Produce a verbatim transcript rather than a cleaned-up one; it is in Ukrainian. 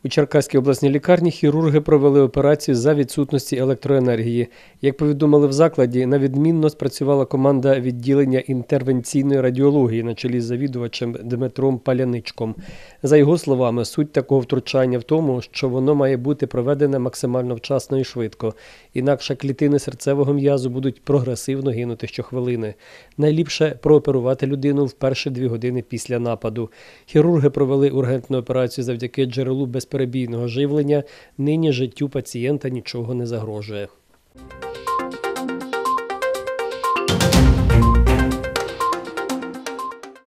Черкаській обласній лікарні хірурги провели операцію за відсутності електроенергії. Як повідомили в закладі, на відмінно спрацювала команда відділення інтервенційної радіології на чолі з завідувачем Дмитром Паляничком. За його словами, суть такого втручання в тому, що воно має бути проведене максимально вчасно і швидко. Інакше клітини серцевого м'язу будуть прогресивно гинути щохвилини. Найліпше прооперувати людину в перші дві години після нападу. Хірурги провели ургентну операцію завдяки джерелу безперебійного живлення. Нині життю пацієнта нічого не загрожує.